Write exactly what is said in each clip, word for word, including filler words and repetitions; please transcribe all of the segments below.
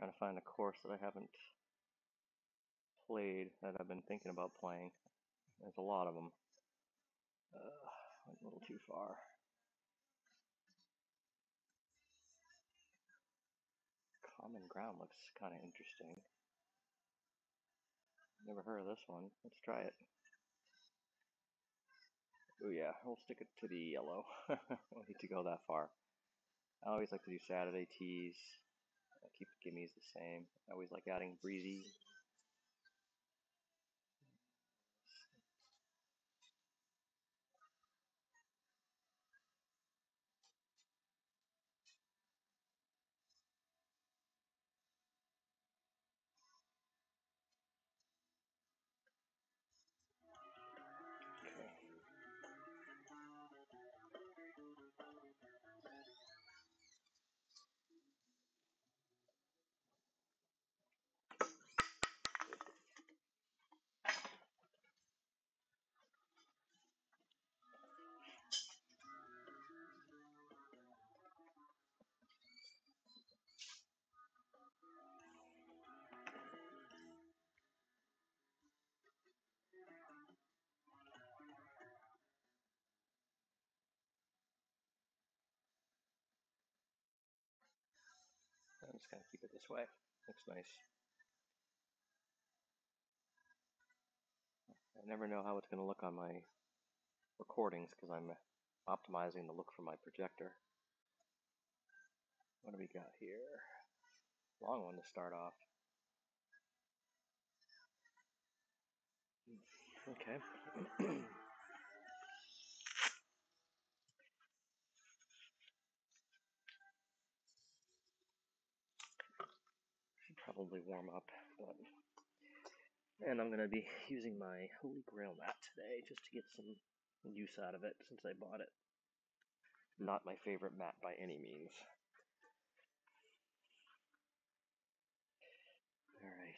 Trying to find a course that I haven't played that I've been thinking about playing. There's a lot of them. Uh, went a little too far. Common Ground looks kind of interesting. Never heard of this one. Let's try it. Oh yeah, we'll stick it to the yellow. Don't need to go that far. I always like to do Saturday tees. I keep the gimmies the same. I always like adding breezy. I'm just gonna keep it this way. Looks nice. I never know how it's gonna look on my recordings because I'm optimizing the look for my projector. What do we got here? Long one to start off. Okay. Should probably warm up, but and I'm gonna be using my Holy Grail mat today just to get some use out of it since I bought it. Not my favorite mat by any means. All right.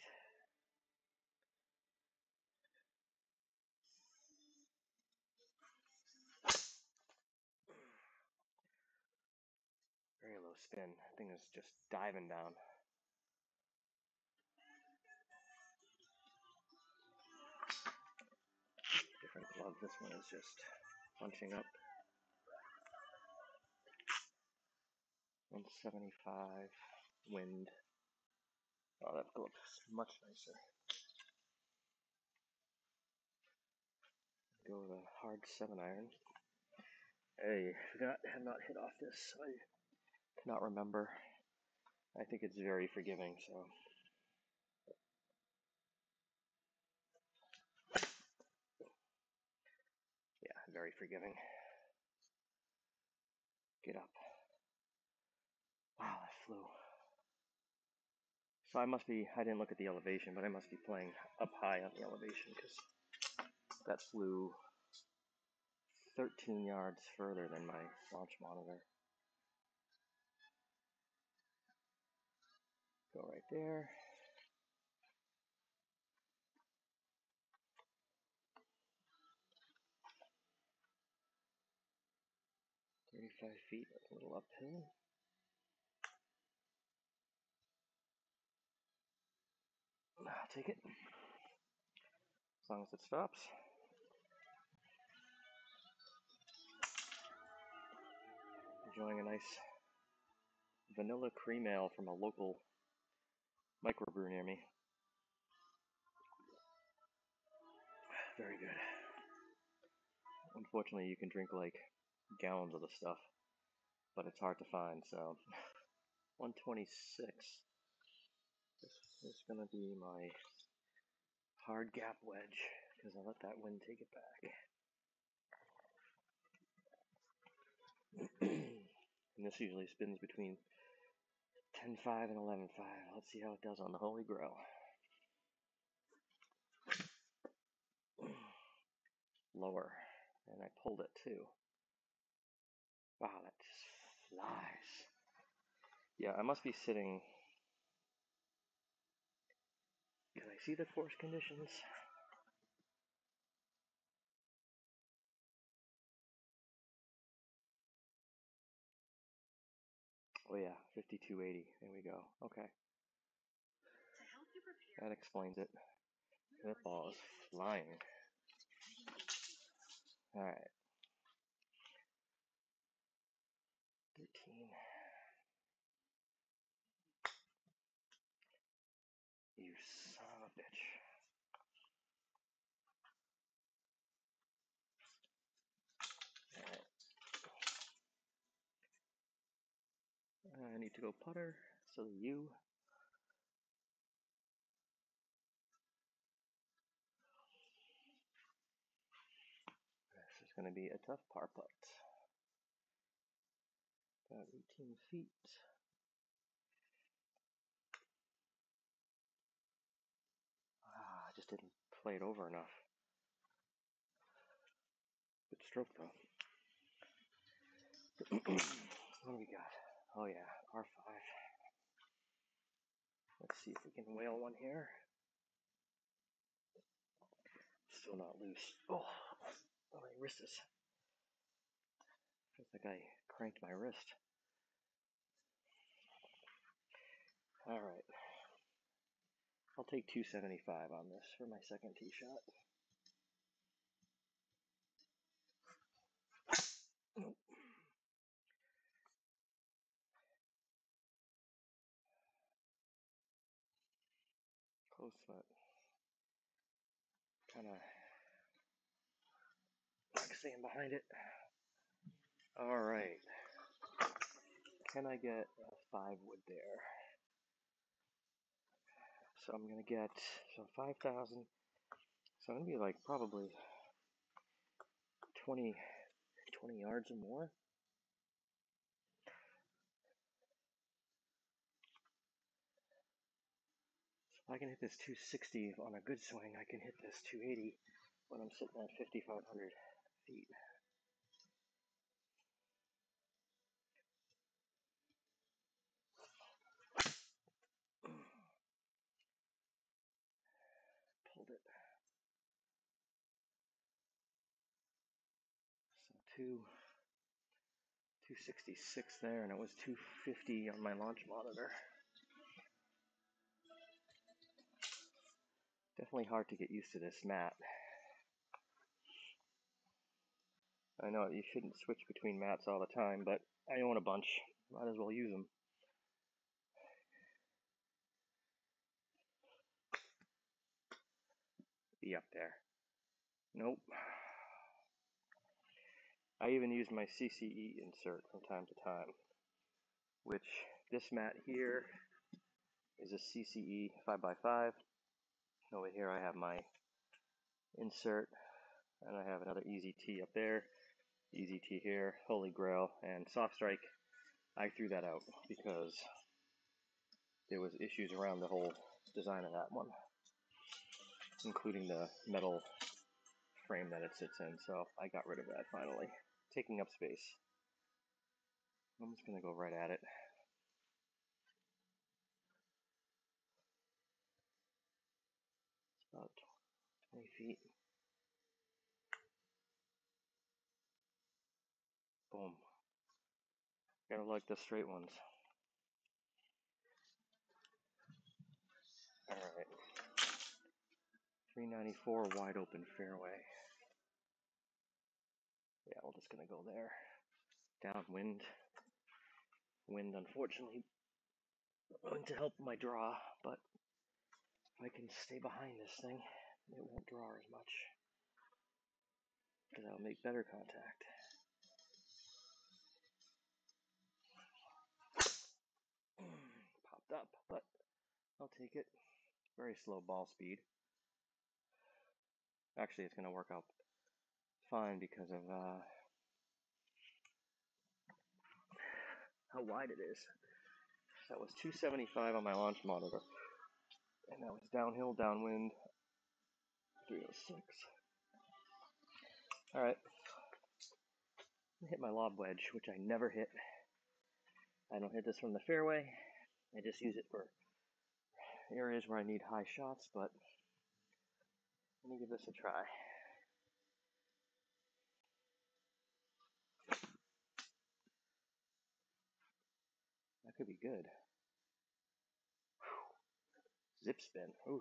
Very low spin. That thing is just diving down. Different glove. This one is just punching up. one seventy-five wind. Oh, that glove is much nicer. Go with a hard seven iron. Hey, forgot, have not hit off this. I cannot remember. I think it's very forgiving, so. Yeah, very forgiving. Get up. Wow, that flew. So I must be, I didn't look at the elevation, but I must be playing up high on the elevation because that flew thirteen yards further than my launch monitor. Go right there. thirty-five feet, a little uphill. I'll take it. As long as it stops. Enjoying a nice vanilla cream ale from a local microbrew near me. Very good. Unfortunately, you can drink like gallons of the stuff, but it's hard to find, so one twenty-six. This is going to be my hard gap wedge because I let that wind take it back. And this usually spins between ten five and eleven five. Let's see how it does on the Holy Grail. Lower. And I pulled it too. Wow, that just flies. Yeah, I must be sitting. Can I see the course conditions? Oh yeah, fifty-two eighty. There we go. Okay. That explains it. That ball is flying. Alright. thirteen. You son of a bitch. Alright. I need to go putter, so you. This is going to be a tough par putt. About eighteen feet. Ah, I just didn't play it over enough. Good stroke though. What do we got? Oh yeah, par five. Let's see if we can whale one here. Still not loose. Oh, oh my wrist is. Feels like I cranked my wrist. All right. I'll take two seventy-five on this for my second tee shot. Nope. Close, but kind of like staying behind it. All right. Can I get a five wood there? So I'm gonna get so five thousand. So I'm gonna be like probably twenty, twenty yards or more. So if I can hit this two sixty on a good swing, I can hit this two eighty when I'm sitting at fifty-five hundred feet. Pulled it. So two, two sixty-six there, and it was two fifty on my launch monitor. Definitely hard to get used to this mat. I know you shouldn't switch between mats all the time, but I own a bunch. Might as well use them. Be up there. Nope. I even use my C C E insert from time to time, which this mat here is a C C E five by five. Over here I have my insert, and I have another Easy Tee up there, Easy Tee here, Holy Grail, and Soft Strike. I threw that out because there was issues around the whole design of that one, including the metal frame that it sits in, so I got rid of that finally. Taking up space. I'm just going to go right at it. It's about twenty feet. Boom. Gotta like the straight ones. Alright. three ninety-four wide open fairway. Yeah, we're just gonna go there. Downwind. Wind, unfortunately, going to help my draw, but if I can stay behind this thing, it won't draw as much, because I'll make better contact. Popped up, but I'll take it. Very slow ball speed. Actually, it's going to work out fine because of uh, how wide it is. That was two seventy-five on my launch monitor, and that was downhill, downwind, three oh six. Alright, hit my lob wedge, which I never hit. I don't hit this from the fairway. I just use it for areas where I need high shots, but let me give this a try. That could be good. Zip spin. Ooh.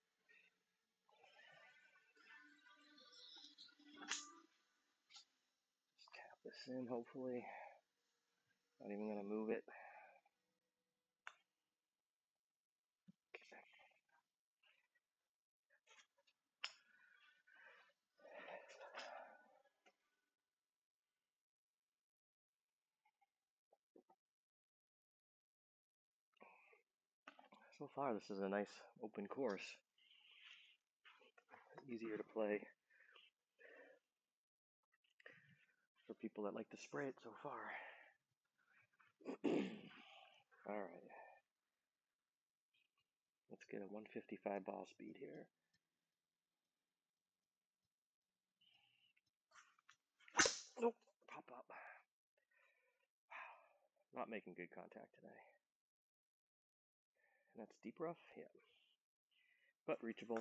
Just tap this in, hopefully. Not even gonna move it. So far, this is a nice open course. Easier to play for people that like to spray it so far. Alright. Let's get a one fifty-five ball speed here. Nope. Pop up. Wow. Not making good contact today. And that's deep rough? Yeah. But reachable.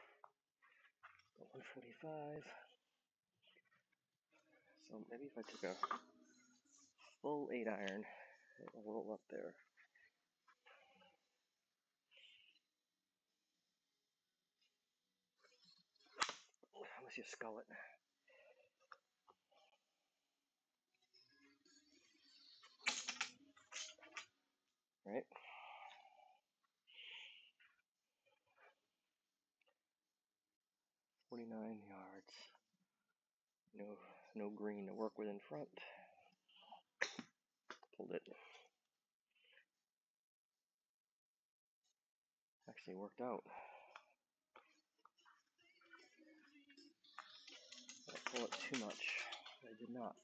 one forty-five. So maybe if I took a full eight iron, it'll roll up there. Unless you skull it. Right? forty-nine yards. No, no green to work with in front. Pulled it. Actually worked out. I pull it too much. I did not.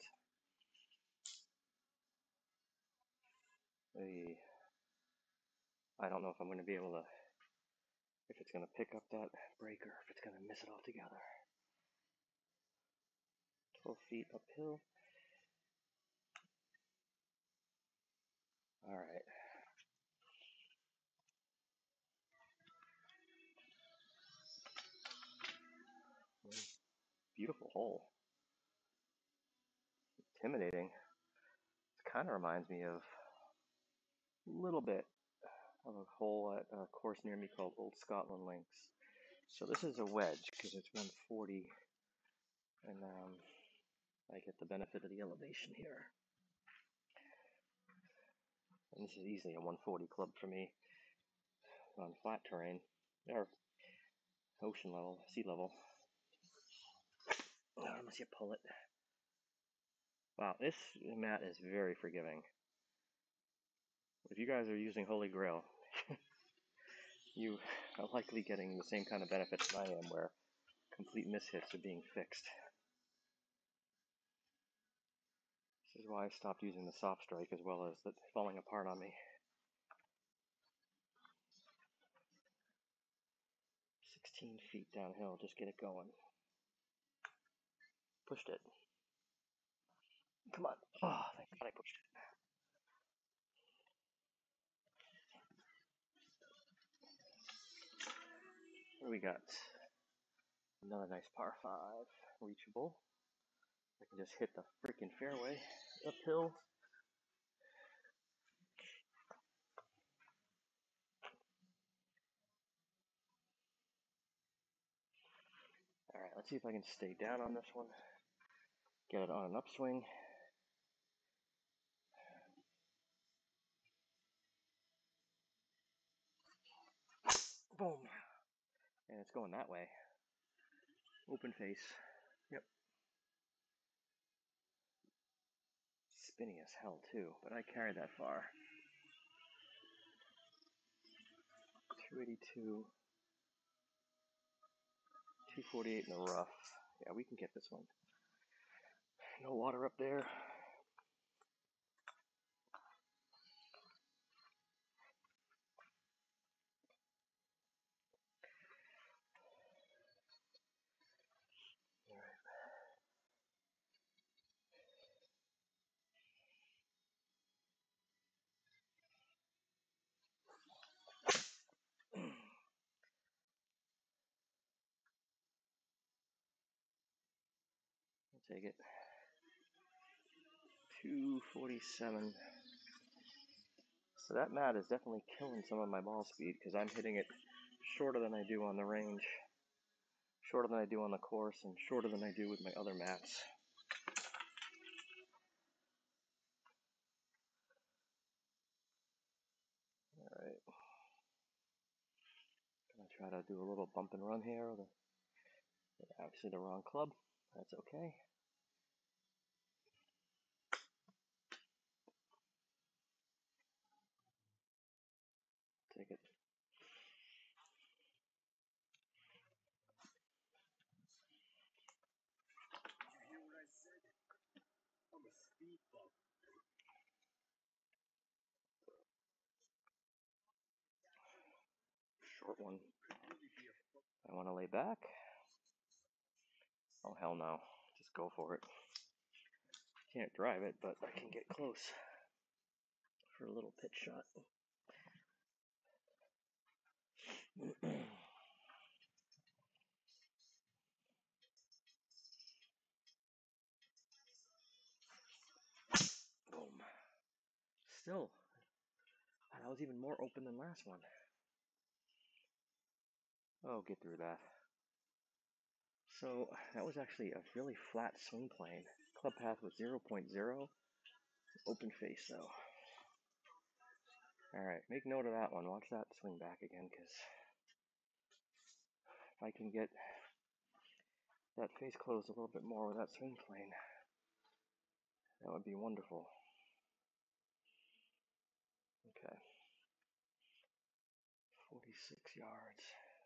I, I don't know if I'm going to be able to, if it's going to pick up that breaker, if it's going to miss it altogether. twelve feet uphill. All right. Beautiful hole. Intimidating. It kind of reminds me of a little bit of a hole at a course near me called Old Scotland Links. So this is a wedge because it's one forty, and um, I get the benefit of the elevation here. And this is easily a one forty club for me on flat terrain, or ocean level, sea level. Oh, unless you pull it. Wow, this mat is very forgiving. If you guys are using Holy Grail, you are likely getting the same kind of benefits that I am, where complete mishits are being fixed. This is why I stopped using the soft strike as well as the falling apart on me. sixteen feet downhill, just get it going. Pushed it. Come on. Oh, thank God I pushed it. What do we got? Another nice par five. Reachable. I can just hit the freaking fairway. Uphill. Alright, let's see if I can stay down on this one. Get it on an upswing. Boom. And it's going that way. Open face. Yep. Spinny as hell too, but I carried that far. two eighty-two. two forty-eight in the rough. Yeah, we can get this one. No water up there. I'll take it. two forty-seven. So that mat is definitely killing some of my ball speed because I'm hitting it shorter than I do on the range, shorter than I do on the course, and shorter than I do with my other mats. Alright. Gonna try to do a little bump and run here. Obviously the wrong club. That's okay. Take it. Short one. I want to lay back. Oh, hell no. Just go for it. Can't drive it, but I can get close for a little pitch shot. Boom. Still, that was even more open than last one. Oh, get through that. So, that was actually a really flat swing plane. Club path was zero point zero. Open face, though. Alright, make note of that one. Watch that swing back again, because if I can get that face closed a little bit more with that swing plane, that would be wonderful. Okay. forty-six yards.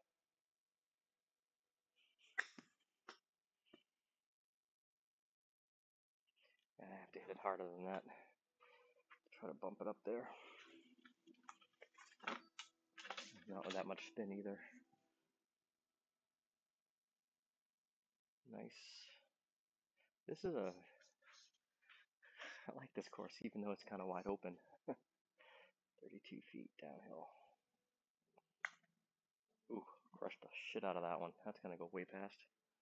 I have to hit it harder than that. Try to bump it up there. Not with that much spin either. Nice. This is a... I like this course, even though it's kind of wide open. thirty-two feet downhill. Ooh, crushed the shit out of that one. That's gonna go way past.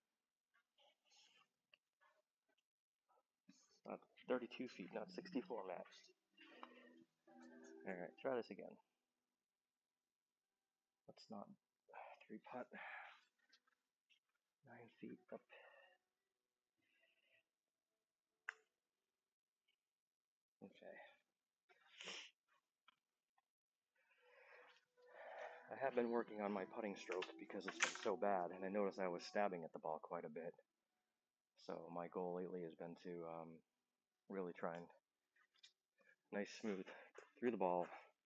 Not thirty-two feet, not sixty-four max. Alright, try this again. Let's not three putt. Nine feet up. Okay. I have been working on my putting stroke because it's been so bad, and I noticed I was stabbing at the ball quite a bit. So my goal lately has been to um, really try and nice smooth through the ball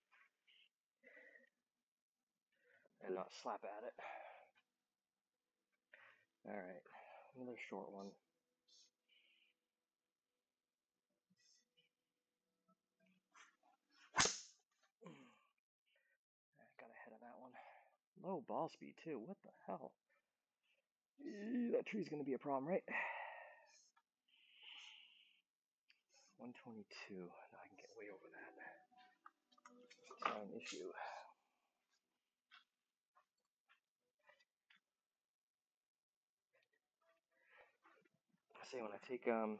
and not slap at it. Alright, another short one. I got ahead of that one. Low ball speed too, what the hell? Eee, that tree's gonna be a problem, right? one twenty-two, no, I can get way over that. It's not an issue. I say when I take um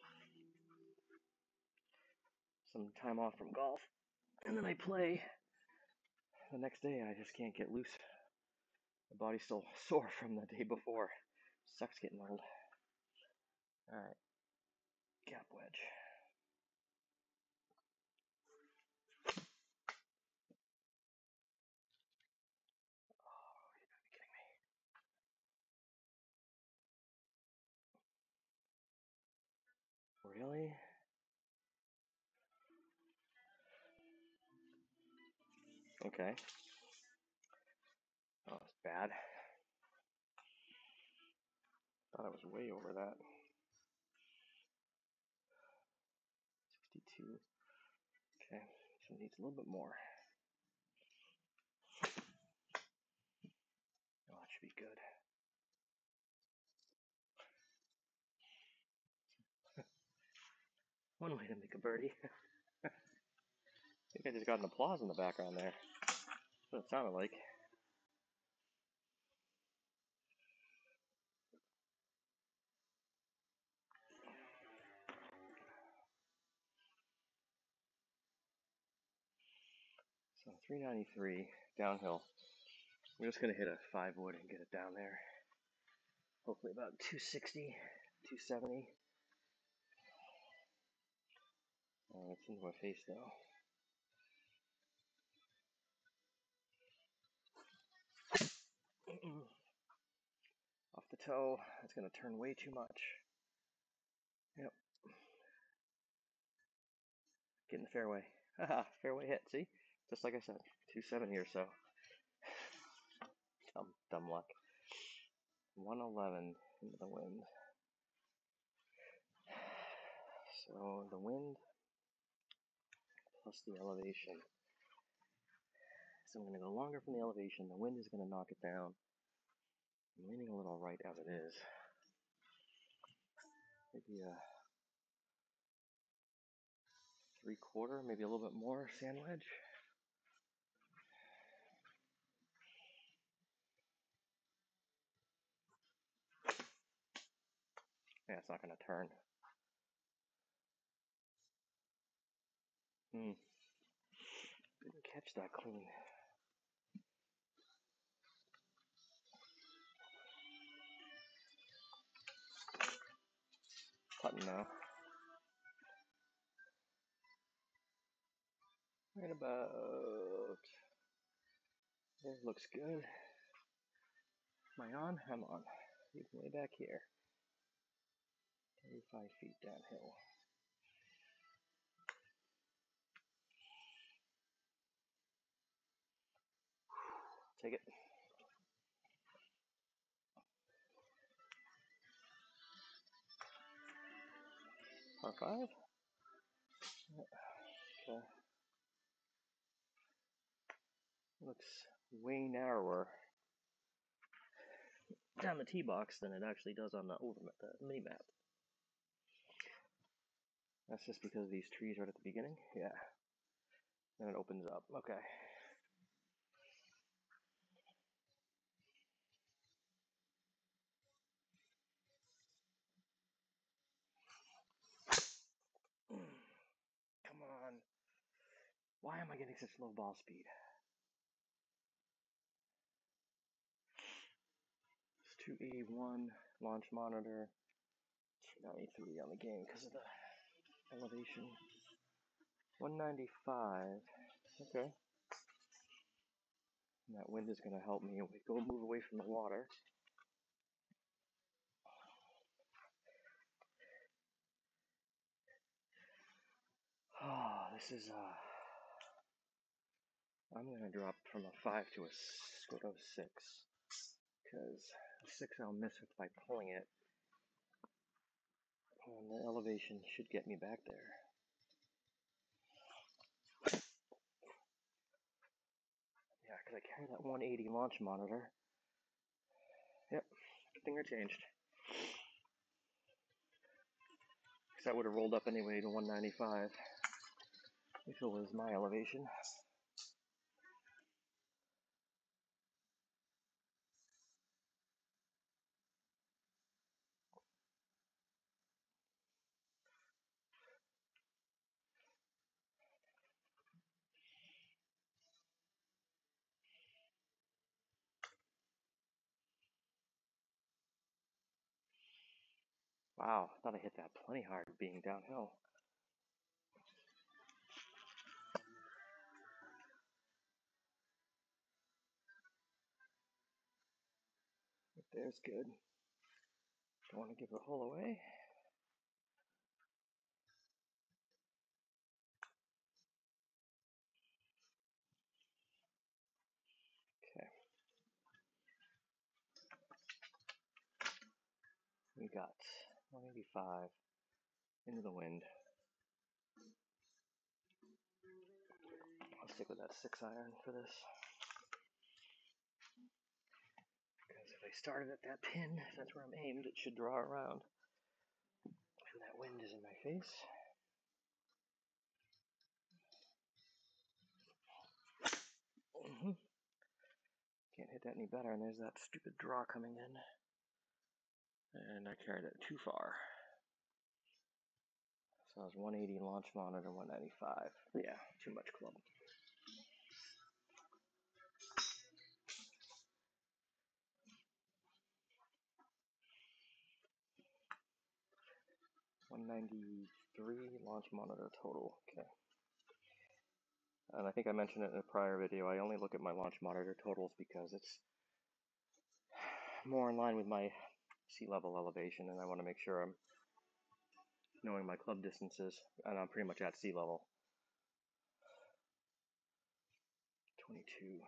some time off from golf, and then I play, the next day I just can't get loose. My body's still sore from the day before. Sucks getting old. Alright, gap wedge. Really? Okay. Oh, it's bad. Thought I was way over that. sixty-two. Okay, so it needs a little bit more. Oh, that should be good. One way to make a birdie. I think I just got an applause in the background there. That's what it sounded like. So three ninety-three downhill. I'm just gonna hit a five wood and get it down there. Hopefully about two sixty, two seventy. Oh, it's into my face though. Off the toe, it's gonna turn way too much. Yep. Get in the fairway. Haha, fairway hit, see? Just like I said, two seventy or so. Dumb, dumb luck. one eleven into the wind. So the wind plus the elevation. So I'm going to go longer from the elevation. The wind is going to knock it down. I'm leaning a little right as it is. Maybe a three quarter, maybe a little bit more sand wedge. Yeah, it's not going to turn. Hmm. Didn't catch that clean. Putting now. Right about there, looks good. Am I on? I'm on. He's way back here. thirty-five feet downhill. Take it. Par five? Okay. Looks way narrower down the tee box than it actually does on the over the mini map. That's just because these trees right at the beginning. Yeah. Then it opens up. Okay. Come on. Why am I getting such low ball speed? It's two eighty-one launch monitor, two ninety-three on the game because of the elevation. one ninety-five. Okay. And that wind is going to help me go move away from the water. Oh, this is, uh, I'm going to drop from a five to a, go to a six. Because a six I'll miss it by pulling it. And the elevation should get me back there. Yeah, because I carry that one eighty launch monitor. Yep, finger changed. Because that would have rolled up anyway to one ninety-five if it was my elevation. Wow, I thought I hit that plenty hard being downhill. There's good. Don't want to give the hole away. Okay. We got one eighty-five into the wind. I'll stick with that six iron for this. Because if I started at that pin, if that's where I'm aimed, it should draw around. And that wind is in my face. Mm-hmm. Can't hit that any better, and there's that stupid draw coming in. And I carried it too far. So I was one eighty launch monitor, one ninety-five. Yeah, too much club. ninety-three launch monitor total. Okay. And I think I mentioned it in a prior video. I only look at my launch monitor totals because it's more in line with my sea level elevation, and I want to make sure I'm knowing my club distances, and I'm pretty much at sea level. twenty-two.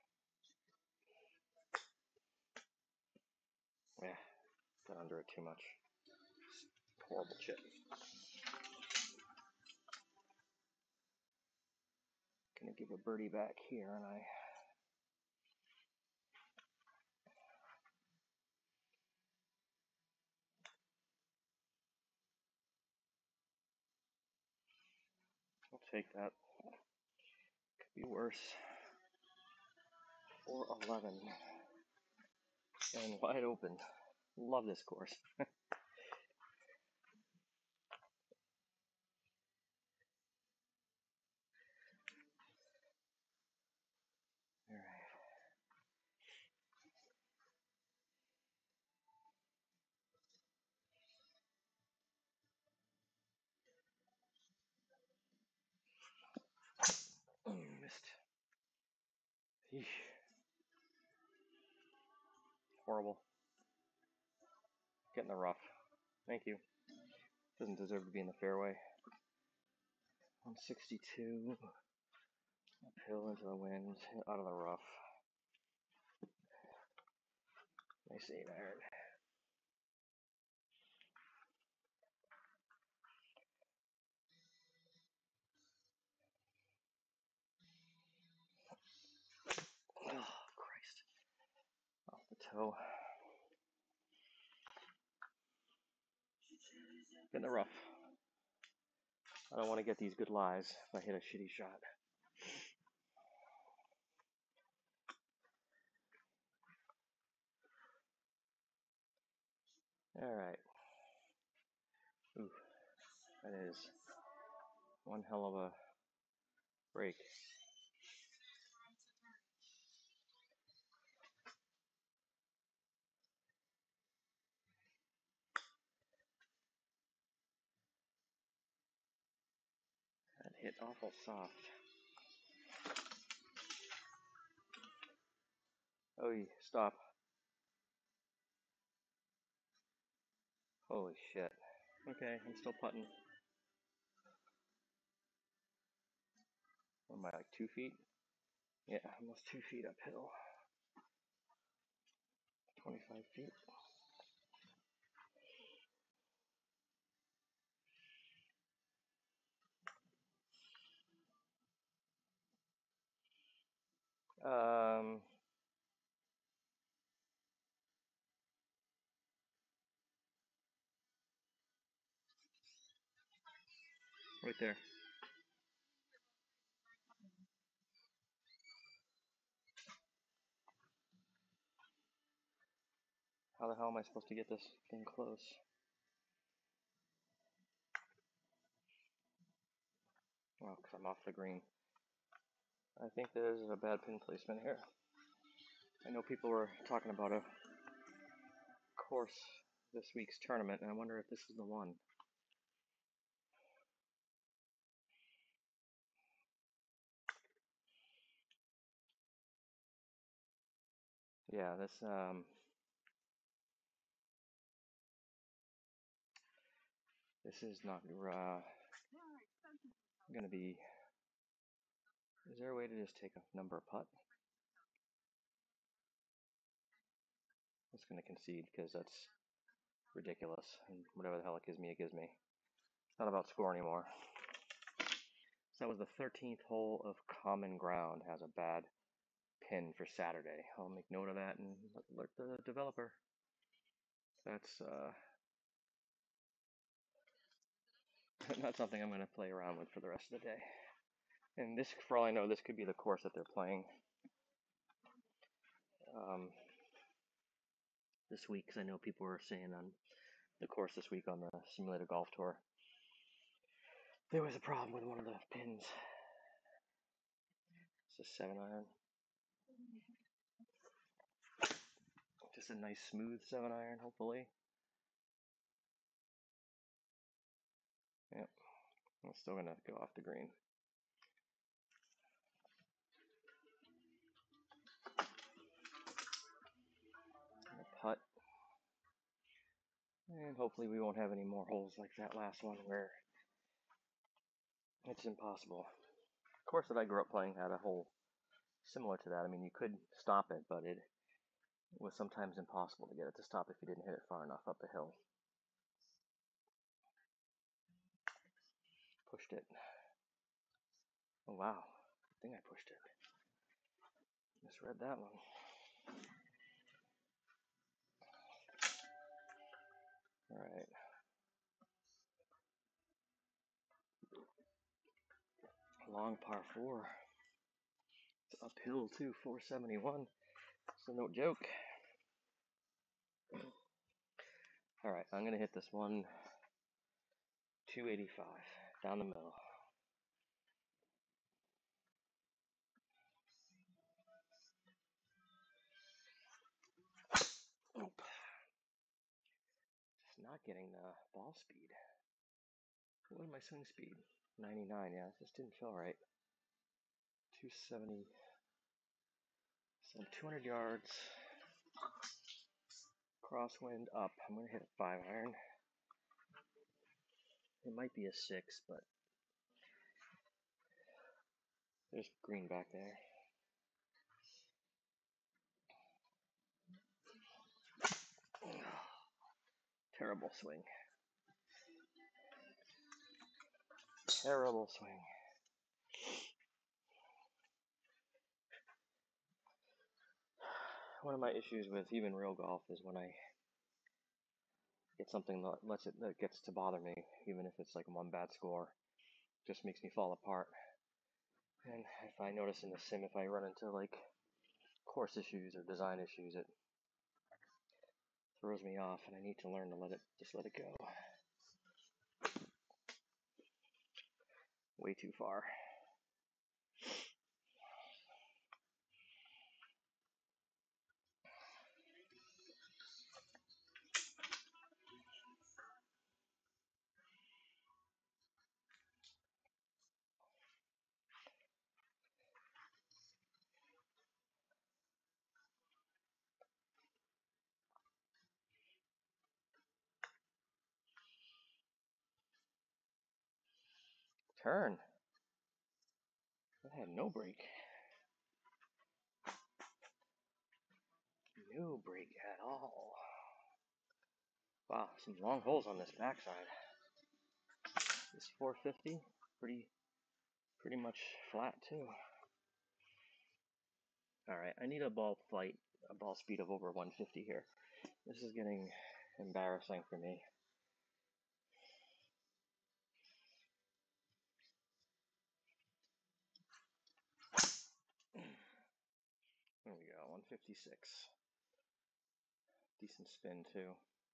Yeah, got under it too much. Horrible chip. Gonna give a birdie back here, and I. I'll take that. Could be worse. four eleven. And wide open. Love this course. Alright. Oh, missed. Eesh. Horrible. Get in the rough. Thank you. Doesn't deserve to be in the fairway. one sixty-two. Uphill into the wind. Out of the rough. Nice eight iron. Oh, Christ. Off the toe. Get in the rough. I don't want to get these good lies if I hit a shitty shot. Alright. Ooh. That is one hell of a break. That hit awful soft. Oh, stop. Holy shit. Okay, I'm still putting. What am I, like two feet? Yeah, almost two feet uphill. twenty-five feet. Um, right there. How the hell am I supposed to get this thing close? Oh, because I'm off the green. I think there's a bad pin placement here. I know people were talking about a course this week's tournament, and I wonder if this is the one. Yeah, this, um, this is not, uh, gonna be, is there a way to just take a number putt? I'm just gonna concede, because that's ridiculous, and whatever the hell it gives me, it gives me. It's not about score anymore. So that was the thirteenth hole of Common Ground, has a bad pin for Saturday. I'll make note of that and alert the developer. That's uh, not something I'm going to play around with for the rest of the day. And this, for all I know, this could be the course that they're playing um, this week, because I know people were saying on the course this week on the Simulator Golf Tour, there was a problem with one of the pins. It's a seven iron. Just a nice smooth seven iron, hopefully. I'm still gonna go off the green. Putt. And hopefully we won't have any more holes like that last one where it's impossible. Of course, that I grew up playing had a hole similar to that. I mean, you could stop it, but it was sometimes impossible to get it to stop if you didn't hit it far enough up the hill. Pushed it. Oh wow, I think I pushed it. Misread that one. All right. Long par four. It's uphill too, four seventy-one. So no joke. All right, I'm gonna hit this one two eighty-five down the middle. Nope. Just not getting the ball speed. What is my swing speed? ninety-nine. Yeah, it just didn't feel right. two seventy. So two hundred yards. Crosswind up. I'm gonna hit a five iron. It might be a six, but there's green back there. Terrible swing. Terrible swing. One of my issues with even real golf is when I get something that lets it that gets to bother me, even if it's like one bad score, it just makes me fall apart. And if I notice in the sim, if I run into like course issues or design issues, it throws me off, and I need to learn to let it just let it go. Way too far. Turn. I had no break. No break at all. Wow, some long holes on this backside. This four fifty, pretty, pretty much flat too. All right, I need a ball flight, a ball speed of over one fifty here. This is getting embarrassing for me. There we go, one fifty-six. Decent spin too.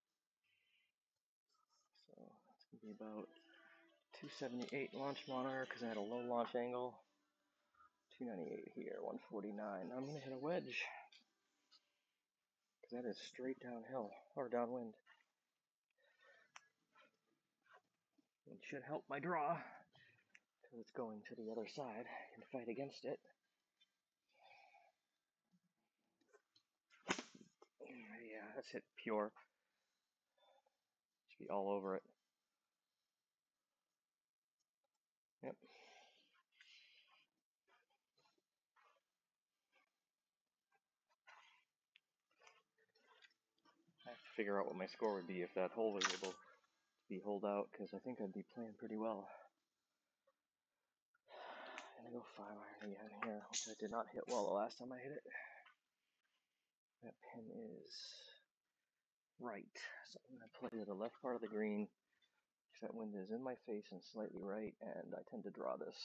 So it's gonna be about two seventy-eight launch monitor because I had a low launch angle. two ninety-eight here, one forty-nine. I'm gonna hit a wedge because that is straight downhill or downwind. It should help my draw because it's going to the other side and fight against it. Yeah, that's hit pure. Should be all over it. Yep. I have to figure out what my score would be if that hole was able to be holed out, because I think I'd be playing pretty well. I'm gonna go five iron again here, which I did not hit well the last time I hit it. That pin is right, so I'm gonna play to the left part of the green. That wind is in my face and slightly right, and I tend to draw this.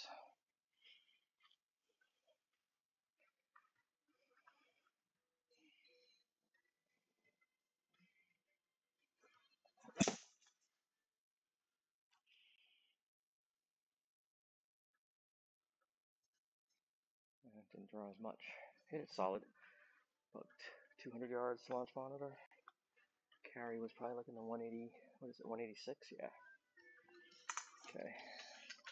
I didn't draw as much. Hit it solid. About two hundred yards launch monitor. Carry was probably like in the one eighty, what is it, one eighty-six? Yeah. Okay.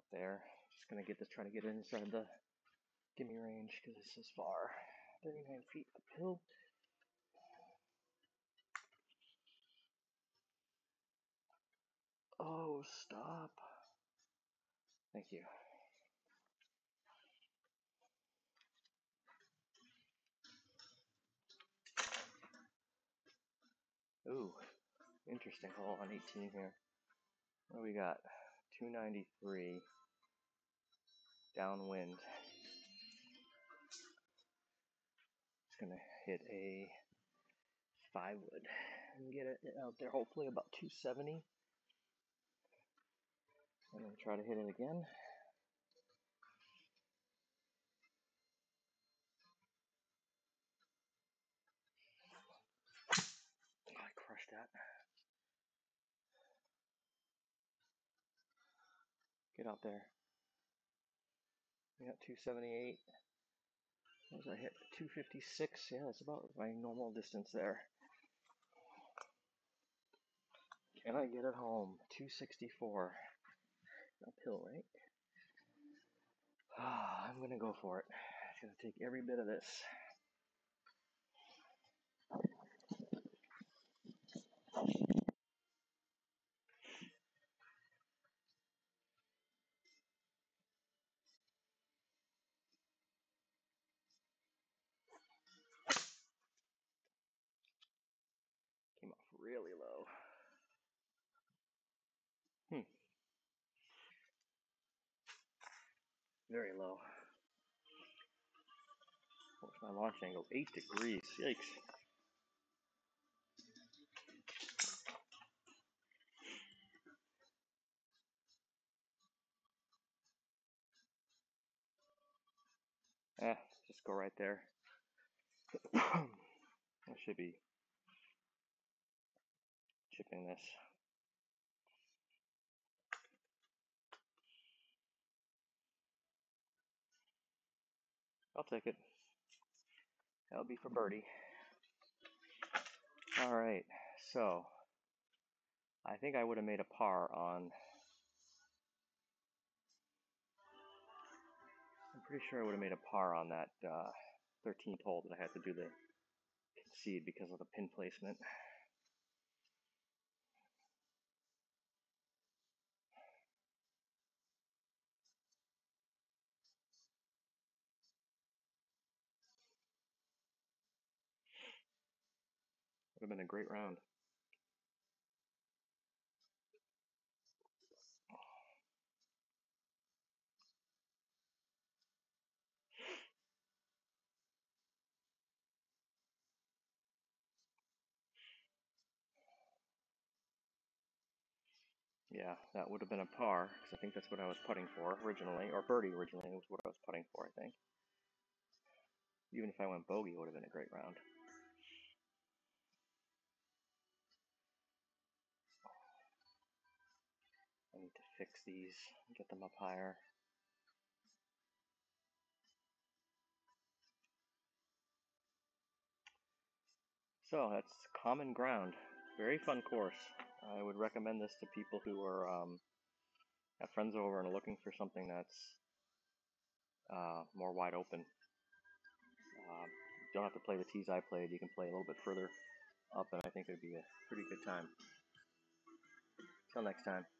there. Just gonna get this, try to get it inside the gimme range because this is far. thirty-nine feet uphill. Oh, stop. Thank you. Ooh, interesting hole on eighteen here. What do we got? two ninety-three downwind. Just gonna hit a five wood and get it out there, hopefully about two seventy. And then try to hit it again. Oh, I crushed that. Get out there. We got two seventy-eight. What was I hit? two fifty-six. Yeah, that's about my normal distance there. Can I get it home? two sixty-four. Uphill, right? Ah, I'm gonna go for it. It's gonna take every bit of this. Came off really low. Hmm. Very low. What's my launch angle? Eight degrees. Yikes. Eh, just go right there. I should be chipping this. I'll take it. That'll be for birdie. All right, so I think I would have made a par on. I'm pretty sure I would have made a par on that uh, thirteenth hole that I had to do the concede because of the pin placement. Would have been a great round. Yeah, that would have been a par, because I think that's what I was putting for originally, or birdie originally was what I was putting for, I think. Even if I went bogey, it would have been a great round. I need to fix these, get them up higher. So that's Common Ground. Very fun course. I would recommend this to people who are um, have friends over and are looking for something that's uh, more wide open. Uh, you don't have to play the tees I played. You can play a little bit further up, and I think it would be a pretty good time. Till next time.